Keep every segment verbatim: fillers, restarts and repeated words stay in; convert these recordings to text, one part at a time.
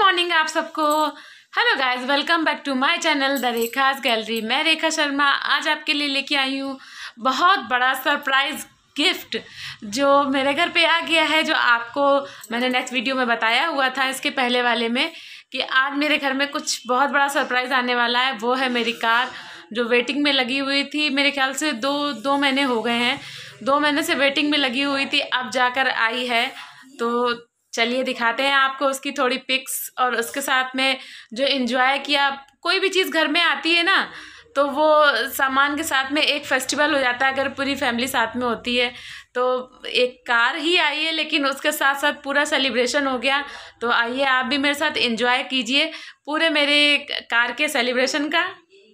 Morning आप सबको। Hello guys, welcome back to my channel the Rekha's gallery. मैं रेखा शर्मा आज आपके लिए लेके आई हूँ बहुत बड़ा सरप्राइज़ गिफ्ट जो मेरे घर पे आ गया है, जो आपको मैंने नेक्स्ट वीडियो में बताया हुआ था इसके पहले वाले में कि आज मेरे घर में कुछ बहुत बड़ा सरप्राइज़ आने वाला है। वो है मेरी कार जो वेटिंग में लगी हुई थी। मेरे ख्याल से दो दो महीने हो गए हैं, दो महीने से वेटिंग में लगी हुई थी, अब जाकर आई है। तो चलिए दिखाते हैं आपको उसकी थोड़ी पिक्स, और उसके साथ में जो एंजॉय किया। कोई भी चीज़ घर में आती है ना तो वो सामान के साथ में एक फेस्टिवल हो जाता है अगर पूरी फैमिली साथ में होती है। तो एक कार ही आई है लेकिन उसके साथ साथ पूरा सेलिब्रेशन हो गया। तो आइए आप भी मेरे साथ एंजॉय कीजिए पूरे मेरे कार के सेलिब्रेशन का।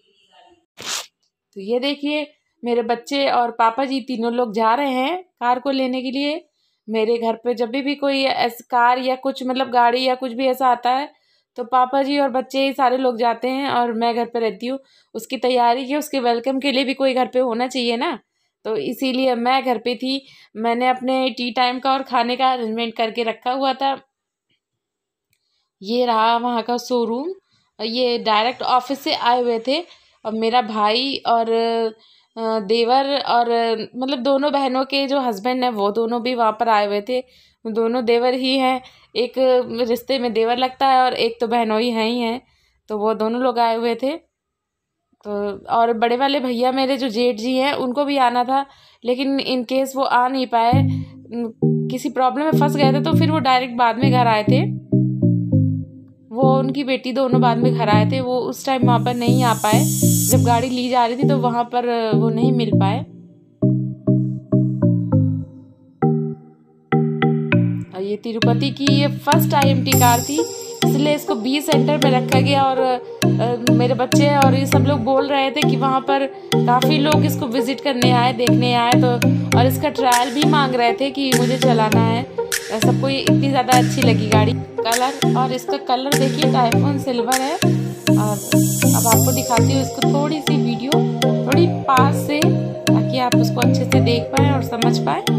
तो ये देखिए मेरे बच्चे और पापा जी तीनों लोग जा रहे हैं कार को लेने के लिए। मेरे घर पे जब भी भी कोई ऐसी कार या कुछ मतलब गाड़ी या कुछ भी ऐसा आता है तो पापा जी और बच्चे ही सारे लोग जाते हैं और मैं घर पे रहती हूँ। उसकी तैयारी की, उसके वेलकम के लिए भी कोई घर पे होना चाहिए ना, तो इसीलिए मैं घर पे थी। मैंने अपने टी टाइम का और खाने का अरेंजमेंट करके रखा हुआ था। ये रहा वहाँ का शोरूम। ये डायरेक्ट ऑफिस से आए हुए थे और मेरा भाई और देवर और मतलब दोनों बहनों के जो हस्बैंड हैं वो दोनों भी वहाँ पर आए हुए थे। दोनों देवर ही हैं, एक रिश्ते में देवर लगता है और एक तो बहनों ही हैं ही हैं, तो वो दोनों लोग आए हुए थे। तो और बड़े वाले भैया मेरे जो जेठ जी हैं उनको भी आना था, लेकिन इन केस वो आ नहीं पाए, किसी प्रॉब्लम में फंस गए थे, तो फिर वो डायरेक्ट बाद में घर आए थे। वो उनकी बेटी दोनों बाद में घर आए थे। वो उस टाइम वहाँ पर नहीं आ पाए, जब गाड़ी ली जा रही थी तो वहाँ पर वो नहीं मिल पाए। और ये तिरुपति की ये first I M T car थी, इसलिए इसको बी सेंटर में रखा गया। और आ, मेरे बच्चे और ये सब लोग बोल रहे थे कि वहाँ पर काफ़ी लोग इसको विजिट करने आए, देखने आए, तो और इसका ट्रायल भी मांग रहे थे कि मुझे चलाना है। सबको ये इतनी ज़्यादा अच्छी लगी गाड़ी, कलर, और इसका कलर देखिए टाइफोन सिल्वर है। और अब आपको दिखाती हूँ इसको थोड़ी सी वीडियो थोड़ी पास से, ताकि आप उसको अच्छे से देख पाएँ और समझ पाएँ।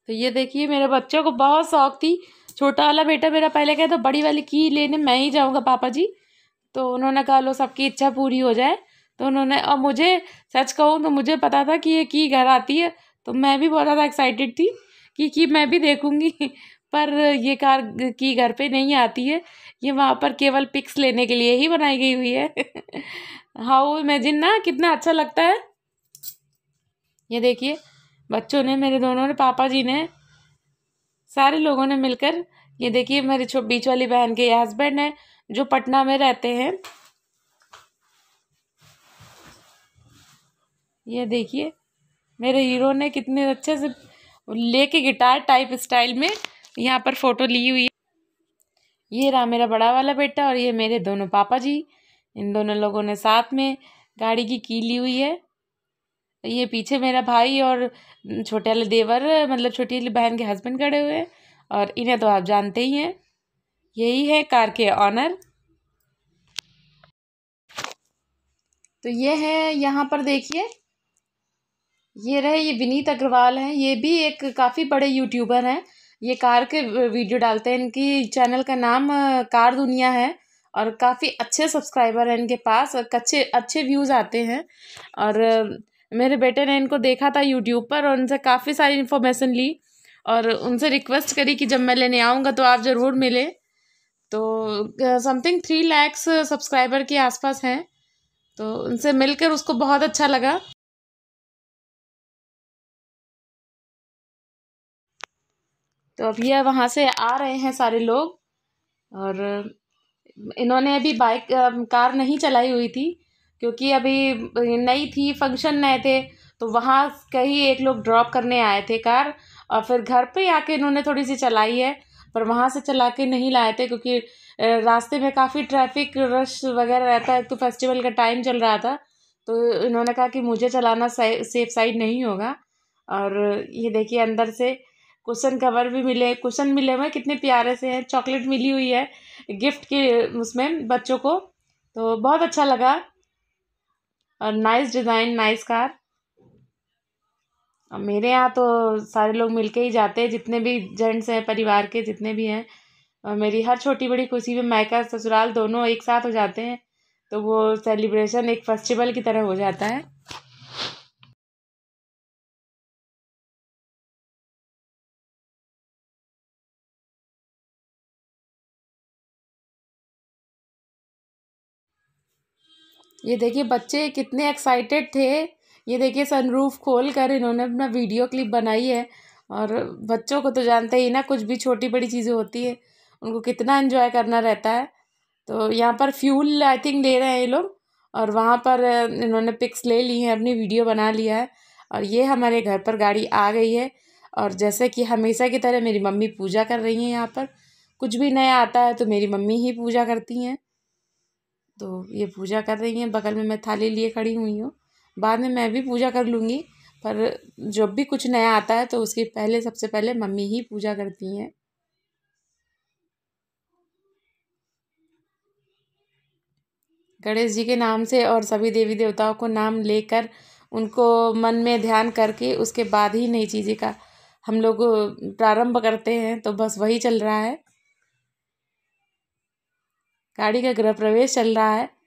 तो ये देखिए मेरे बच्चों को बहुत शौक थी। छोटा वाला बेटा मेरा पहले कहता बड़ी वाली की लेने मैं ही जाऊँगा पापा जी। तो उन्होंने कहा लो सबकी इच्छा पूरी हो जाए। तो उन्होंने, और मुझे सच कहूँ तो मुझे पता था कि ये की घर आती है, तो मैं भी बहुत ज़्यादा एक्साइटेड थी कि की मैं भी देखूँगी। पर ये कार की घर पे नहीं आती है, ये वहाँ पर केवल पिक्स लेने के लिए ही बनाई गई हुई है। हाउ इमेजिन ना, कितना अच्छा लगता है। ये देखिए बच्चों ने, मेरे दोनों ने, पापा जी ने, सारे लोगों ने मिलकर, ये देखिए मेरी छो बीच वाली बहन के हस्बैंड है जो पटना में रहते हैं। ये देखिए मेरे हीरो ने कितने अच्छे से लेके गिटार टाइप स्टाइल में यहाँ पर फोटो ली हुई है। ये रहा मेरा बड़ा वाला बेटा और ये मेरे दोनों पापा जी। इन दोनों लोगों ने साथ में गाड़ी की की ली हुई है। ये पीछे मेरा भाई और छोटे वाले देवर, मतलब छोटी वाली बहन के हस्बैंड खड़े हुए हैं, और इन्हें तो आप जानते ही हैं, यही है कार के ऑनर। तो ये है, यहाँ पर देखिए ये रहे, ये विनीत अग्रवाल हैं। ये भी एक काफ़ी बड़े यूट्यूबर हैं। ये कार के वीडियो डालते हैं। इनकी चैनल का नाम कार दुनिया है और काफ़ी अच्छे सब्सक्राइबर हैं इनके पास और अच्छे अच्छे व्यूज़ आते हैं। और मेरे बेटे ने इनको देखा था यूट्यूब पर और उनसे काफ़ी सारी इन्फॉर्मेशन ली और उनसे रिक्वेस्ट करी कि जब मैं लेने आऊँगा तो आप ज़रूर मिले। तो समथिंग थ्री लैक्स सब्सक्राइबर के आसपास हैं। तो उनसे मिलकर उसको बहुत अच्छा लगा। तो अब ये वहाँ से आ रहे हैं सारे लोग, और इन्होंने अभी बाइक कार नहीं चलाई हुई थी क्योंकि अभी नई थी, फंक्शन नए थे, तो वहाँ कहीं एक लोग ड्रॉप करने आए थे कार, और फिर घर पे आके इन्होंने थोड़ी सी चलाई है, पर वहाँ से चला के नहीं लाए थे क्योंकि रास्ते में काफ़ी ट्रैफिक रश वगैरह रहता है। तो फेस्टिवल का टाइम चल रहा था, तो इन्होंने कहा कि मुझे चलाना सेफ साइड नहीं होगा। और ये देखिए अंदर से कुशन कवर भी मिले, कुशन मिले हुए कितने प्यारे से हैं, चॉकलेट मिली हुई है गिफ्ट के उसमें बच्चों को, तो बहुत अच्छा लगा। और नाइस डिज़ाइन, नाइस कार। और मेरे यहाँ तो सारे लोग मिलके ही जाते हैं, जितने भी जेंट्स हैं परिवार के जितने भी हैं। और मेरी हर छोटी बड़ी खुशी में मायका ससुराल दोनों एक साथ हो जाते हैं, तो वो सेलिब्रेशन एक फेस्टिवल की तरह हो जाता है। ये देखिए बच्चे कितने एक्साइटेड थे। ये देखिए सनरूफ खोल कर इन्होंने अपना वीडियो क्लिप बनाई है। और बच्चों को तो जानते ही ना, कुछ भी छोटी बड़ी चीज़ें होती है उनको कितना एंजॉय करना रहता है। तो यहाँ पर फ्यूल आई थिंक ले रहे हैं ये लोग, और वहाँ पर इन्होंने पिक्स ले ली हैं, अपनी वीडियो बना लिया है। और ये हमारे घर पर गाड़ी आ गई है, और जैसे कि हमेशा की तरह मेरी मम्मी पूजा कर रही हैं यहाँ पर। कुछ भी नया आता है तो मेरी मम्मी ही पूजा करती हैं। तो ये पूजा कर रही हैं, बगल में मैं थाली लिए खड़ी हुई हूँ। बाद में मैं भी पूजा कर लूँगी, पर जब भी कुछ नया आता है तो उसके पहले, सबसे पहले मम्मी ही पूजा करती हैं। गणेश जी के नाम से और सभी देवी देवताओं को नाम लेकर, उनको मन में ध्यान करके उसके बाद ही नई चीज़ें का हम लोग प्रारंभ करते हैं। तो बस वही चल रहा है, गाड़ी का गृह प्रवेश चल रहा है।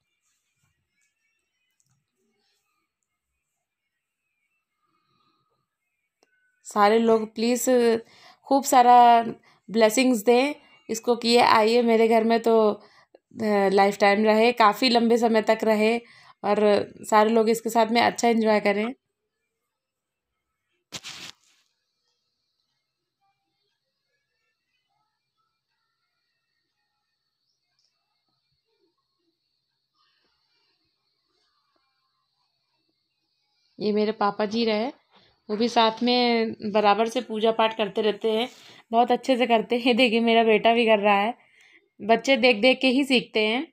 सारे लोग प्लीज़ खूब सारा ब्लेसिंग्स दें इसको कि ये आइए मेरे घर में, तो लाइफ टाइम रहे, काफ़ी लंबे समय तक रहे, और सारे लोग इसके साथ में अच्छा एंजॉय करें। ये मेरे पापा जी रहे, वो भी साथ में बराबर से पूजा पाठ करते रहते हैं, बहुत अच्छे से करते हैं। देखिए मेरा बेटा भी कर रहा है, बच्चे देख देख के ही सीखते हैं।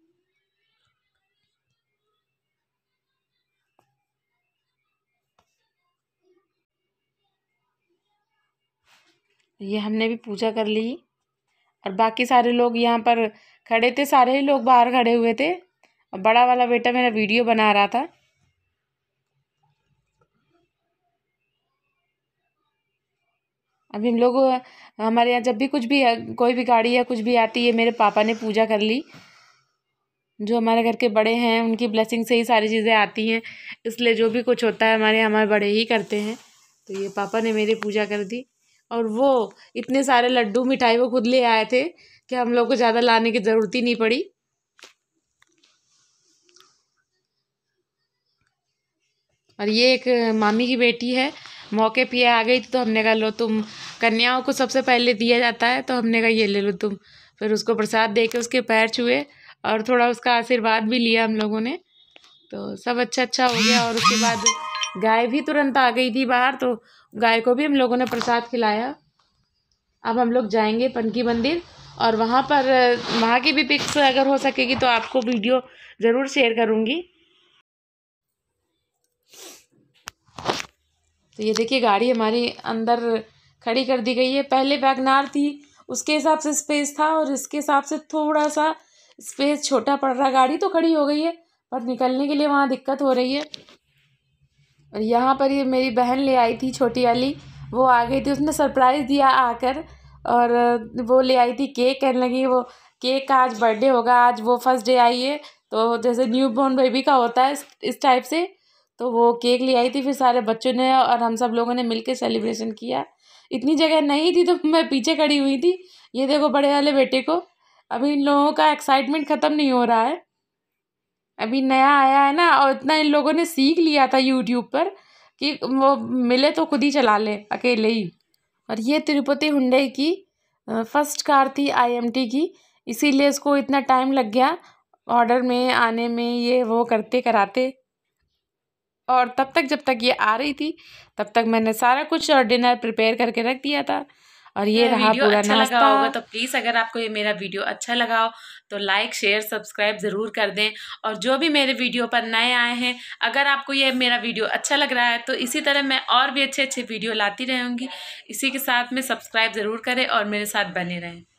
ये हमने भी पूजा कर ली, और बाकी सारे लोग यहाँ पर खड़े थे, सारे ही लोग बाहर खड़े हुए थे, और बड़ा वाला बेटा मेरा वीडियो बना रहा था। अभी हम लोग हमारे यहाँ जब भी कुछ भी कोई भी गाड़ी या कुछ भी आती है, मेरे पापा ने पूजा कर ली। जो हमारे घर के बड़े हैं उनकी ब्लेसिंग से ही सारी चीज़ें आती हैं, इसलिए जो भी कुछ होता है हमारे हमारे बड़े ही करते हैं। तो ये पापा ने मेरी पूजा कर दी। और वो इतने सारे लड्डू मिठाई वो खुद ले आए थे कि हम लोग को ज़्यादा लाने की ज़रूरत ही नहीं पड़ी। और ये एक मामी की बेटी है, मौके पे आ गई थी तो हमने कहा लो तुम, कन्याओं को सबसे पहले दिया जाता है तो हमने कहा ये ले लो तुम। फिर उसको प्रसाद दे के उसके पैर छुए और थोड़ा उसका आशीर्वाद भी लिया हम लोगों ने। तो सब अच्छा अच्छा हो गया। और उसके बाद गाय भी तुरंत आ गई थी बाहर, तो गाय को भी हम लोगों ने प्रसाद खिलाया। अब हम लोग जाएंगे पनकी मंदिर और वहाँ पर वहाँ की भी पिक्स अगर हो सकेगी तो आपको वीडियो ज़रूर शेयर करूँगी। तो ये देखिए गाड़ी हमारी अंदर खड़ी कर दी गई है। पहले वैगनार थी, उसके हिसाब से स्पेस था और इसके हिसाब से थोड़ा सा स्पेस छोटा पड़ रहा। गाड़ी तो खड़ी हो गई है पर निकलने के लिए वहाँ दिक्कत हो रही है। और यहाँ पर ये मेरी बहन ले आई थी छोटी वाली, वो आ गई थी, उसने सरप्राइज़ दिया आकर। और वो ले आई थी केक, कहने लगी वो केक का आज बर्थडे होगा, आज वो फर्स्ट डे आई है तो जैसे न्यू बॉर्न बेबी का होता है इस टाइप से। तो वो केक ले आई थी, फिर सारे बच्चों ने और हम सब लोगों ने मिलके सेलिब्रेशन किया। इतनी जगह नहीं थी तो मैं पीछे खड़ी हुई थी। ये देखो बड़े वाले बेटे को, अभी इन लोगों का एक्साइटमेंट ख़त्म नहीं हो रहा है, अभी नया आया है ना। और इतना इन लोगों ने सीख लिया था यूट्यूब पर कि वो मिले तो खुद ही चला ले अकेले ही। और ये तिरुपति हुंडई की फर्स्ट कार थी आई एम टी की, इसीलिए इसको इतना टाइम लग गया ऑर्डर में आने में, ये वो करते कराते। और तब तक जब तक ये आ रही थी तब तक मैंने सारा कुछ डिनर प्रिपेयर करके रख दिया था। और ये रहा पूरा अच्छा नाश्ता। लगा होगा तो प्लीज़ अगर आपको ये मेरा वीडियो अच्छा लगा हो तो लाइक शेयर सब्सक्राइब ज़रूर कर दें। और जो भी मेरे वीडियो पर नए आए हैं, अगर आपको ये मेरा वीडियो अच्छा लग रहा है तो इसी तरह मैं और भी अच्छे अच्छे वीडियो लाती रहूँगी। इसी के साथ में सब्सक्राइब ज़रूर करें और मेरे साथ बने रहें।